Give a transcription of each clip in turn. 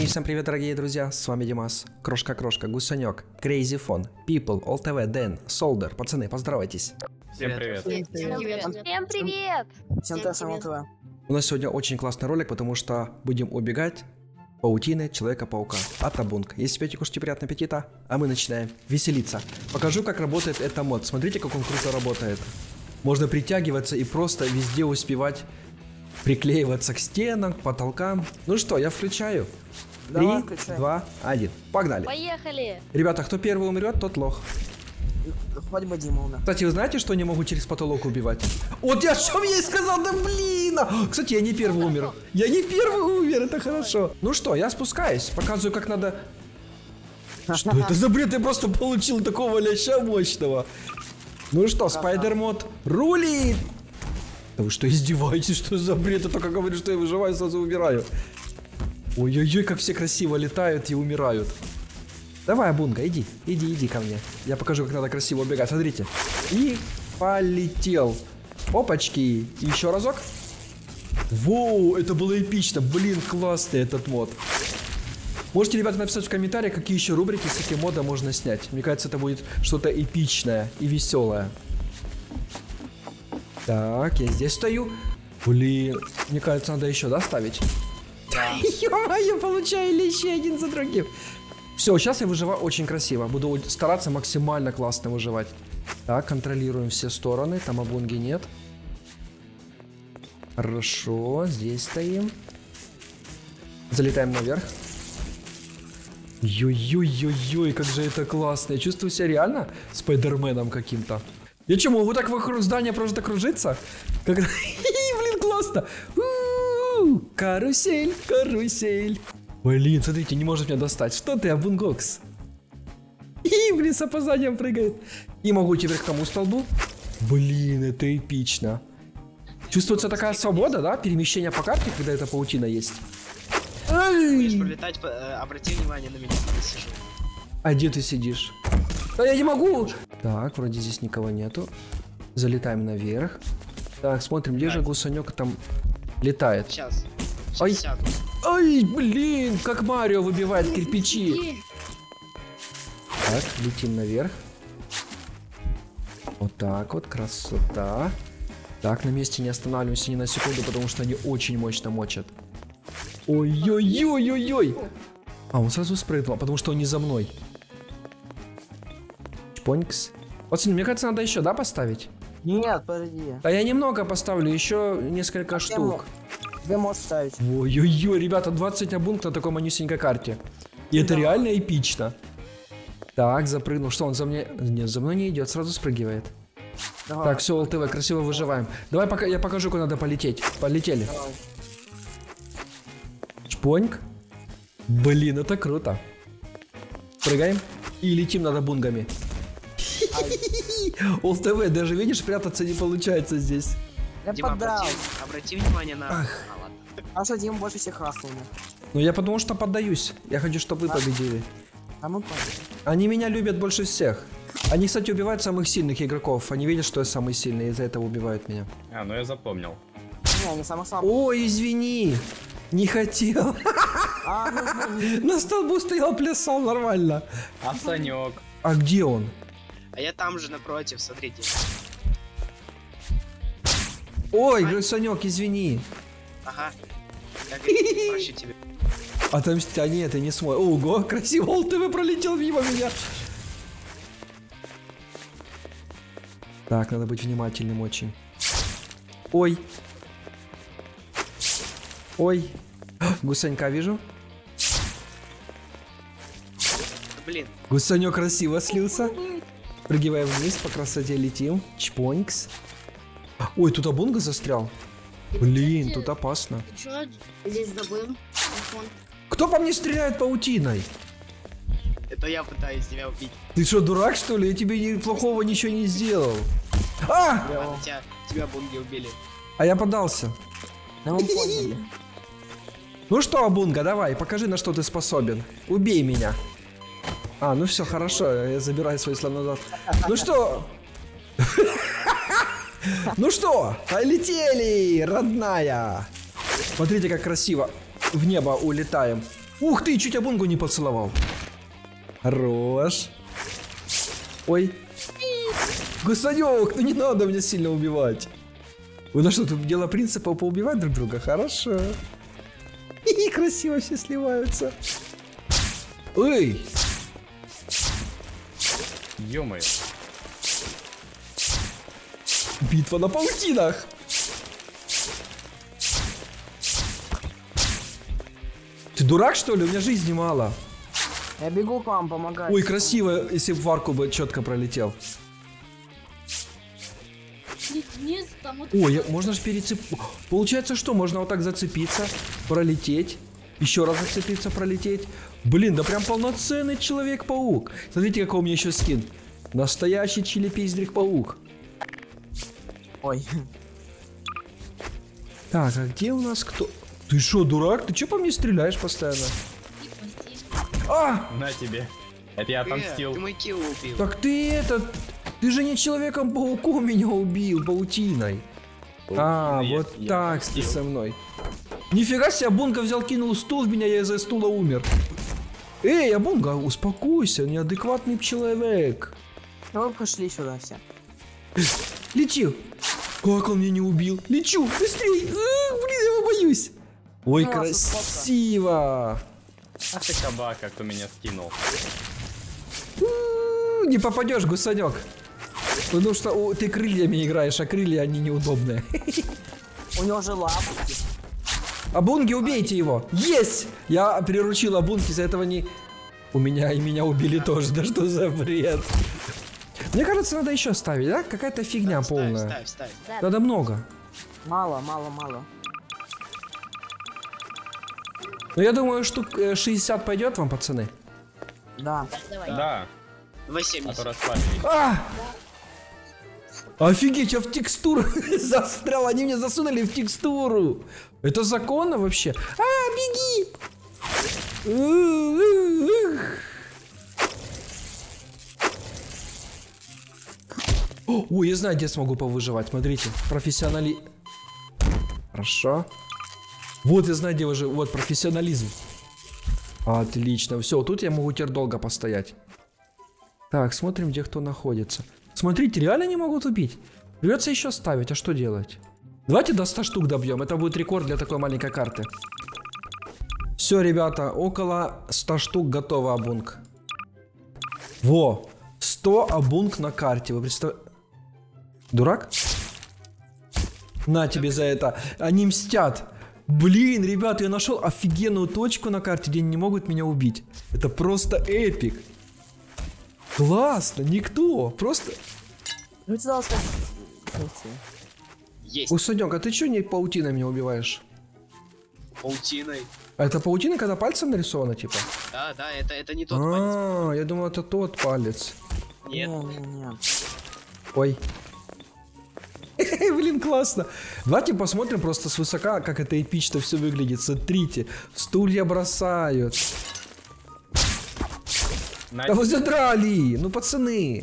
всем привет, дорогие друзья, с вами Димас, Крошка-Крошка, Гусанек, Crazy Phone, People, ОЛТВ, Дэн, Солдер. Пацаны, поздоровайтесь. Всем привет. Всем привет! Всем привет! У нас сегодня очень классный ролик, потому что будем убегать паутины Человека-паука от Абунг. Если пьете, кушайте, приятного аппетита, а мы начинаем веселиться. Покажу, как работает этот мод. Смотрите, как он круто работает. Можно притягиваться и просто везде успевать приклеиваться к стенам, к потолкам. Ну что, я включаю. 3, 2, 1. Погнали. Поехали! Ребята, кто первый умрет, тот лох. Хоть бы Дима умер. Кстати, вы знаете, что они могут через потолок убивать? Вот я что мне сказал, да блин! Кстати, я не первый умер. Я не первый умер, это хорошо. Ну что, я спускаюсь, показываю, как надо... Что это за бред? Я просто получил такого ляща мощного. Ну что, спайдер-мод рулит! Да вы что, издеваетесь? Что за бред? Я только говорю, что я выживаю, сразу умираю. Ой-ой-ой, как все красиво летают и умирают. Давай, Абунга, иди ко мне. Я покажу, как надо красиво убегать. Смотрите. И полетел. Опачки. И еще разок. Воу, это было эпично. Блин, классный этот мод. Можете, ребята, написать в комментариях, какие еще рубрики с этим модом можно снять. Мне кажется, это будет что-то эпичное и веселое. Так, я здесь стою. Блин, мне кажется, надо еще, да, ставить? Ё-моё, я получаю лещи один за другим. Все, сейчас я выживаю очень красиво. Буду стараться максимально классно выживать. Так, контролируем все стороны. Там Абунги нет. Хорошо, здесь стоим. Залетаем наверх. Ой-ой-ой-ой, как же это классно. Я чувствую себя реально спайдерменом каким-то. Я что, могу так вокруг здания просто кружиться? Блин, классно. Карусель, карусель. Блин, смотрите, не может меня достать. Что ты, Абунгокс? Блин, с опозданием прыгает. И могу теперь к тому столбу. Блин, это эпично. Чувствуется такая свобода, да? Перемещение по карте, когда эта паутина есть. Будешь пролетать, обрати внимание на меня, я сижу. А где ты сидишь? Да я не могу. Так, вроде здесь никого нету. Залетаем наверх. Так, смотрим, где же Гусанек там летает. Сейчас Ай. сяду. Ай, блин, как Марио выбивает кирпичи. Так, летим наверх. Вот так вот, красота. Так, на месте не останавливаемся ни на секунду, потому что они очень мощно мочат. Ой-ой-ой-ой-ой. А, он сразу спрыгнул, потому что он не за мной. Чпонькс. Пацаны, мне кажется, надо еще, да, поставить? Нет, подожди. Да я немного поставлю, еще несколько штук. Ты можешь ставить. Ой-ой-ой, ребята, 20 Абунг на такой манюсенькой карте. И это реально эпично. Так, запрыгнул. Что, он за мной? Нет, за мной не идет, сразу спрыгивает. Давай. Так, все, ЛТВ, красиво выживаем. Давай пока я покажу, куда надо полететь. Полетели. Давай. Чпоньк. Блин, это круто. Прыгаем и летим над Абунгами. ЛТВ, даже видишь, прятаться не получается здесь. Я Дима, поддал. обрати внимание на... ладно. А что Дима больше всех расстал? Ну я потому что поддаюсь. Я хочу, чтобы вы победили. А мы поняли. Они меня любят больше всех. Они, кстати, убивают самых сильных игроков. Они видят, что я самый сильный, и из-за этого убивают меня. А, ну я запомнил. Не, они самые слабые. Ой, извини. Не хотел. На столбу стоял, плясал нормально. А Санек? А где он? А я там же напротив, смотрите. Ой, Грысанек, извини. Ага. Прощу тебя. Отомсти, а нет, ты не смой. Ого, красиво, ЛТВ пролетел мимо меня. Так, надо быть внимательным очень. Ой. Ой. Гусанька вижу. Блин. Гусанек красиво слился. Прыгиваем вниз, по красоте летим. Чпонькс. Ой, тут Абунга застрял. Блин, тут опасно. Что здесь забыл? Кто по мне стреляет паутиной? Это я пытаюсь тебя убить. Ты что, дурак, что ли? Я тебе плохого ничего не сделал. А! Ладно, тебя бунги убили. А я подался. Да мы поняли. Ну что, Абунга, давай, покажи, на что ты способен. Убей меня. А, ну все, хорошо, я забираю свои слова назад. Ну что? Ну что, полетели, родная. Смотрите, как красиво в небо улетаем. Ух ты, чуть Абунгу не поцеловал. Хорош. Ой. Гусанёк, ну не надо меня сильно убивать. У нас что, тут дело принципа поубивать друг друга? Хорошо. И красиво все сливаются. Эй! Ё-моё. Битва на паутинах. Ты дурак, что ли? У меня жизни мало. Я бегу к вам помогать. Ой, красиво, если бы в арку бы четко пролетел. Вниз, там вот... Ой, можно же перецепить. Получается, что? Можно вот так зацепиться, пролететь. Еще раз зацепиться, пролететь. Блин, да прям полноценный Человек-паук. Смотрите, какой у меня еще скин. Настоящий чили-пиздрик-паук. Ой. Так, а где у нас кто? Ты что, дурак? Ты что по мне стреляешь постоянно? А! На тебе. Это я отомстил. Ты мой килл убил. Так ты это... Ты же не Человеком-пауком меня убил, паутиной. А, я- вот я так ты отомстил. со мной. Нифига себе, Абунга взял, кинул стул в меня, я из-за стула умер. Эй, Абунга, успокойся, неадекватный человек. Ну вы пошли сюда все. Лети. Как он меня не убил? Лечу, быстрей. Блин, я его боюсь. Ой, Ну, красиво. Ах ты собака, кто меня скинул. Не попадешь, гусанек. Потому что ты крыльями играешь, а крылья они неудобные. У него же лапки. Абунги, убейте его. Есть! Я приручил Абунги, из-за этого не... У меня и меня убили тоже, да что за бред? Мне кажется, надо еще ставить, да? Какая-то фигня полная. Ставь. Надо много. Мало. Но я думаю, штук 60 пойдет вам, пацаны. Да. Давай. Да, а 80. то расслабились. А! Офигеть, я в текстуру застрял, они меня засунули в текстуру. Это законно вообще? А, беги! Ой, я знаю, где смогу повыживать, смотрите. Профессионали... Хорошо. Вот я знаю, где уже... Вот, профессионализм. Отлично, все, тут я могу теперь долго постоять. Так, смотрим, где кто находится. Смотрите, реально не могут убить. Придется еще ставить, а что делать? Давайте до 100 штук добьем, это будет рекорд для такой маленькой карты. Все, ребята, около 100 штук готово Абунг. Во, 100 Абунг на карте, вы представляете? Дурак? На тебе за это, они мстят. Блин, ребята, я нашел офигенную точку на карте, где они не могут меня убить. Это просто эпик. Классно, никто, просто... Ну сюда скажи. Есть. Гусанек, а ты чё не паутиной меня убиваешь? Паутиной. А это паутина, когда пальцем нарисовано, типа? Да, это не тот палец. А, я думал, это тот палец. Нет. Не. Ой. Блин, классно. Давайте посмотрим просто свысока, как это эпично все выглядит. Смотрите, стулья бросают. Да вы задрали! Ну, пацаны.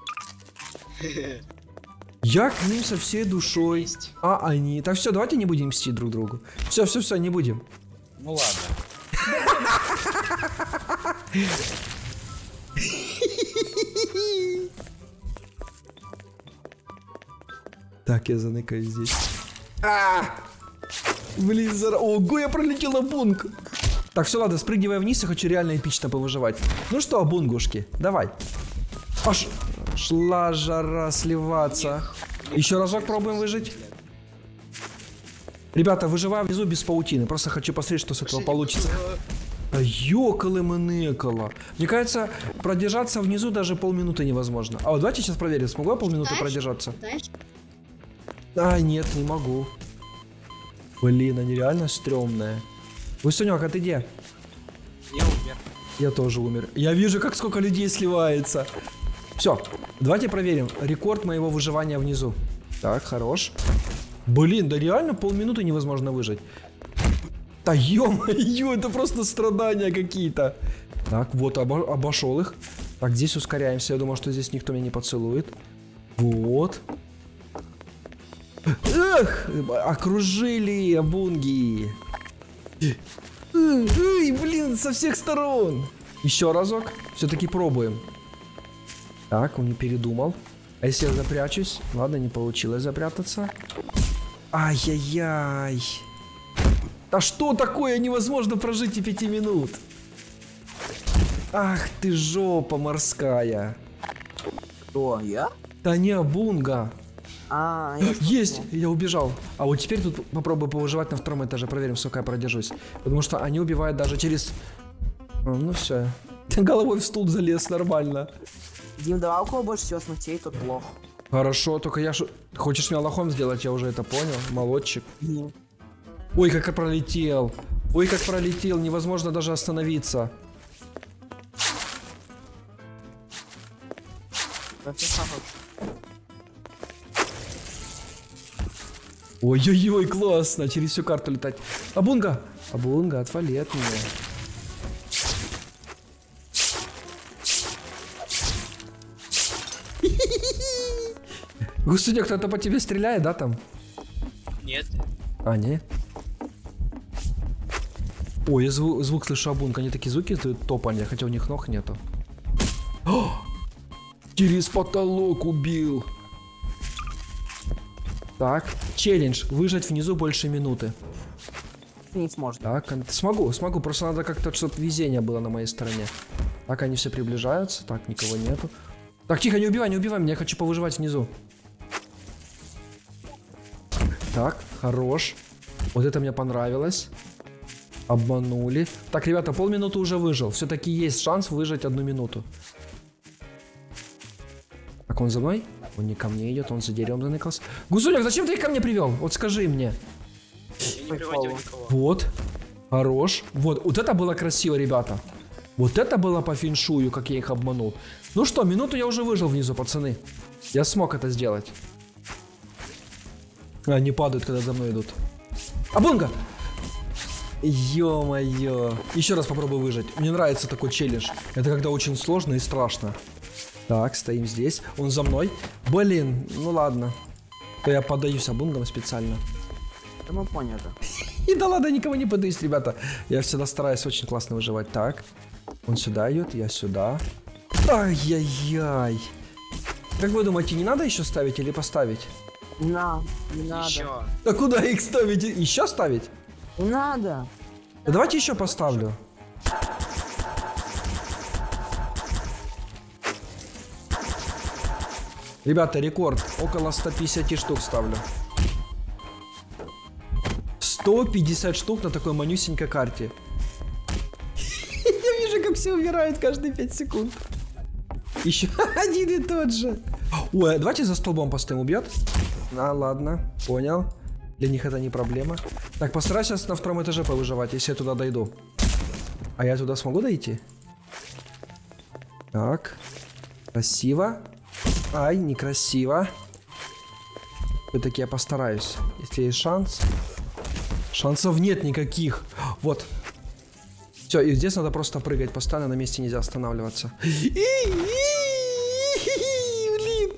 Я к ним со всей душой. А они... Так, все, давайте не будем мстить друг другу. Все, не будем. Ну ладно. Так, я заныкаюсь здесь. Блин, ого, я пролетел на бунг. Так, все, ладно, спрыгивая вниз, я хочу реально эпично повыживать. Ну что, бунгушки, давай. Пошла жара сливаться. Еще разок пробуем выжить. Ребята, выживаю внизу без паутины. Просто хочу посмотреть, что с этого получится. Ёкало-манекало. Мне кажется, продержаться внизу даже полминуты невозможно. А вот давайте сейчас проверим, смогу я полминуты Знаешь? продержаться? Знаешь? А, нет, не могу. Блин, они реально стрёмные. Гусенёк, а ты где? Я умер. Я тоже умер. Я вижу, как сколько людей сливается. Все, давайте проверим. Рекорд моего выживания внизу. Так, хорош. Блин, да реально полминуты невозможно выжить. Да ё-моё, это просто страдания какие-то. Так, вот, обошел их. Так, здесь ускоряемся. Я думал, что здесь никто меня не поцелует. Вот. Эх, окружили Абунги. Эй, блин, со всех сторон. Еще разок. Все-таки пробуем. Так, он не передумал. А если я запрячусь? Ладно, не получилось запрятаться. Ай-яй-яй. Да что такое? Невозможно прожить и 5 минут. Ах ты жопа морская. Кто, я? Да не Бунга. А, я Есть, смотрю. я убежал. А вот теперь тут попробую повыживать на втором этаже. Проверим, сколько я продержусь. Потому что они убивают даже через... ну все. Головой в стул залез нормально. Дим, давай у кого больше всего смертей, тот лох. Хорошо, только я... Хочешь меня лохом сделать? Я уже это понял. Молодчик. Дим. Ой, как я пролетел. Ой, как пролетел. Невозможно даже остановиться. Вообще сахар. Ой-ой-ой, классно. Через всю карту летать. Абунга! Абунга, отвали от меня. Гусуня, кто-то по тебе стреляет, да, там? Нет. А, не. Ой, я звук слышу Абунга. Они такие звуки издают топанья, хотя у них ног нету. О! Через потолок убил. Так, челлендж. Выжать внизу больше минуты. Ты не сможешь. Так, смогу. Просто надо как-то, чтобы везение было на моей стороне. Так, они все приближаются. Так, никого нету. Так, тихо, не убивай, меня. Я хочу повыживать внизу. Так, хорош. Вот это мне понравилось. Обманули. Так, ребята, полминуты уже выжил. Все-таки есть шанс выжить 1 минуту. Так, он за мной? Он не ко мне идет, он за деревом заныкался. Гузуняк, зачем ты их ко мне привел? Вот скажи мне. Я не приводил никого. Вот. Хорош. Вот это было красиво, ребята. Вот это было по феншую, как я их обманул. Ну что, минуту я уже выжил внизу, пацаны. Я смог это сделать. Они падают, когда за мной идут. Абунга! Ё-моё. Еще раз попробую выжить. Мне нравится такой челлендж. Это когда очень сложно и страшно. Так, стоим здесь. Он за мной. Блин, ну ладно. То я поддаюсь Абунгам специально. Да мы поняли. И да ладно, никого не подаюсь, ребята. Я всегда стараюсь очень классно выживать. Так, он сюда идет, я сюда. Ай-яй-яй. Как вы думаете, не надо еще ставить или поставить? Не надо. Еще. А куда их ставить? Еще ставить? Не надо. Да давайте еще поставлю. Ребята, рекорд. Около 150 штук ставлю. 150 штук на такой манюсенькой карте. Я вижу, как все умирают каждые 5 секунд. Еще один и тот же. Ой, давайте за столбом постоим, убьет? А, ладно, понял. Для них это не проблема. Так, постарайся на втором этаже повыживать, если я туда дойду. А я туда смогу дойти? Так. Красиво. Ай, некрасиво. Все-таки я постараюсь. Если есть шанс. Шансов нет никаких. Вот. Все, и здесь надо просто прыгать постоянно, на месте нельзя останавливаться. Блин.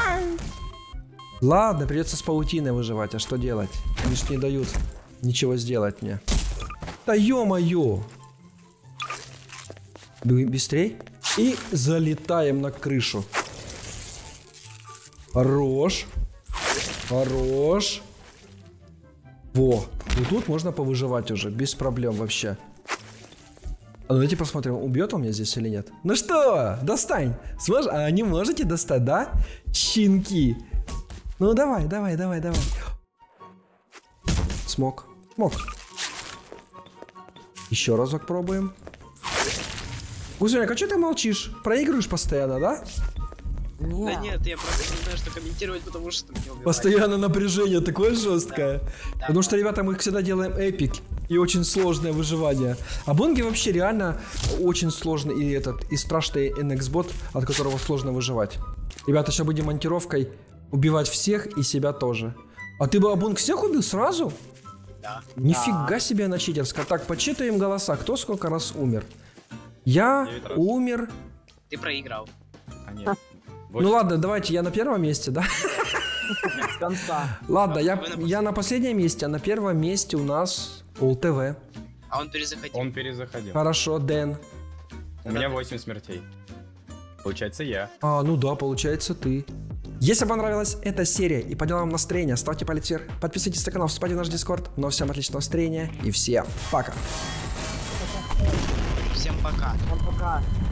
Ладно, придется с паутиной выживать, а что делать? Они ж не дают ничего сделать мне. Да ё-моё. Быстрей. И залетаем на крышу. Хорош. Хорош. Во. Вот тут можно повыживать уже, без проблем вообще. А ну давайте посмотрим, убьет он меня здесь или нет. Ну что, достань. А не можете достать, да? Щенки. Ну давай. Смог. Еще разок пробуем. Гузуняк, а что ты молчишь? Проигрываешь постоянно, да? Да нет, я просто не знаю, что комментировать, потому что меня убивают. Постоянно напряжение такое жесткое. Да. Потому что, ребята, мы всегда делаем эпик и очень сложное выживание. А Бонги вообще реально очень сложный и страшный NX-бот, от которого сложно выживать. Ребята, сейчас будем монтировкой убивать всех и себя тоже. А ты бы, Абунг, всех убил сразу? Да. Нифига себе она читерская. Так, почитаем голоса. Кто сколько раз умер? Я умер. Ты проиграл. А нет. Ну ладно, давайте, я на первом месте, да? С конца. Ладно, я на последнем месте, а на первом месте у нас ОЛ-ТВ. А он перезаходил. Он перезаходил. Хорошо, Дэн. У меня 8 смертей. Получается я. А, ну да, получается ты. Если вам понравилась эта серия и подняла вам настроение, ставьте палец вверх, подписывайтесь на канал, вступайте в наш дискорд. Но всем отличного настроения и всем пока. Всем пока. Пока.